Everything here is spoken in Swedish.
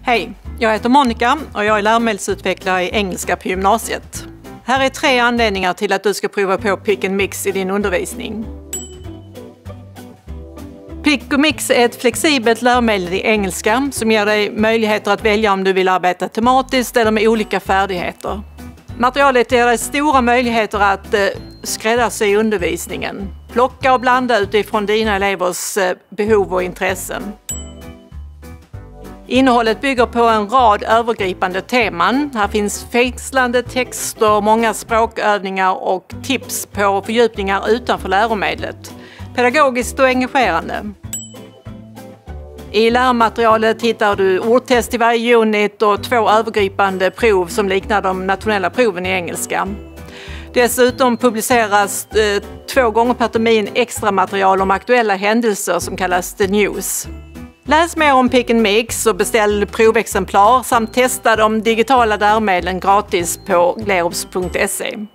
Hej, jag heter Monica och jag är läromedelsutvecklare i engelska på gymnasiet. Här är 3 anledningar till att du ska prova på Pick and Mix i din undervisning. Pick and Mix är ett flexibelt läromedel i engelska som ger dig möjligheter att välja om du vill arbeta tematiskt eller med olika färdigheter. Materialet ger dig stora möjligheter att skräddarsy undervisningen. Plocka och blanda utifrån dina elevers behov och intressen. Innehållet bygger på en rad övergripande teman. Här finns fängslande texter, många språkövningar och tips på fördjupningar utanför läromedlet. Pedagogiskt och engagerande. I lärmaterialet hittar du ordtest i varje unit och 2 övergripande prov som liknar de nationella proven i engelska. Dessutom publiceras 2 gånger per termin extra material om aktuella händelser som kallas The News. Läs mer om Pick and Mix och beställ provexemplar samt testa de digitala läromedlen gratis på glerops.se.